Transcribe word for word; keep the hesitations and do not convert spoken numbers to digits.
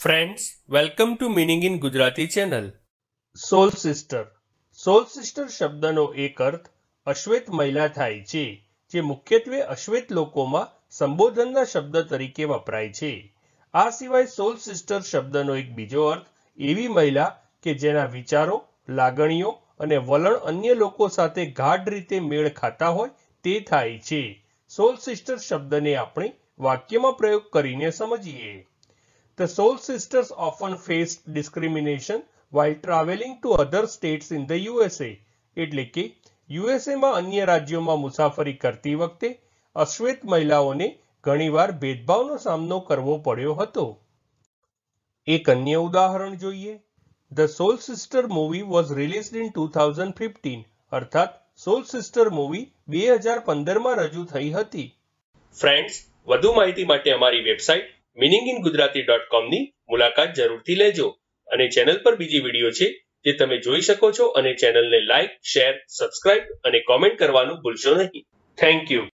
Friends, welcome to Meaning in Gujarati channel. Soul sister soul sister શબ્દનો એક અર્થ અશ્વેત મહિલા થાય છે, જે મુખ્યત્વે અશ્વેત લોકોમાં સંબોધનના શબ્દ તરીકે વપરાય છે. આ સિવાય સોલ સિસ્ટર શબ્દનો એક બીજો અર્થ એવી મહિલા કે જેના વિચારો, લાગણીઓ અને વલણ અન્ય લોકો સાથે ગાઢ રીતે મેળ ખાતા હોય તે થાય છે. સોલ સિસ્ટર શબ્દને આપણે વાક્યમાં પ્રયોગ કરીને સમજીએ. The soul sisters often faced discrimination while traveling to other states in the U S A. એટલે કે યુએસએમાં અન્ય રાજ્યોમાં મુસાફરી કરતી વખતે અશ્વેત મહિલાઓને ઘણીવાર ભેદભાવનો સામનો કરવો પડ્યો હતો. એક અન્ય ઉદાહરણ જોઈએ. The Soul Sister movie was released in two thousand fifteen. અર્થાત સોલ સિસ્ટર મૂવી બે હજાર પંદર માં રજૂ થઈ હતી. ફ્રેન્ડ્સ, વધુ માહિતી માટે અમારી website meaning in Gujarati dot com ની મુલાકાત જરૂરથી લેજો અને ચેનલ પર બીજી વિડીયો છે જે તમે જોઈ શકો છો અને ચેનલને લાઇક, શેર, સબસ્ક્રાઇબ અને કોમેન્ટ કરવાનું ભૂલશો નહીં. Thank you.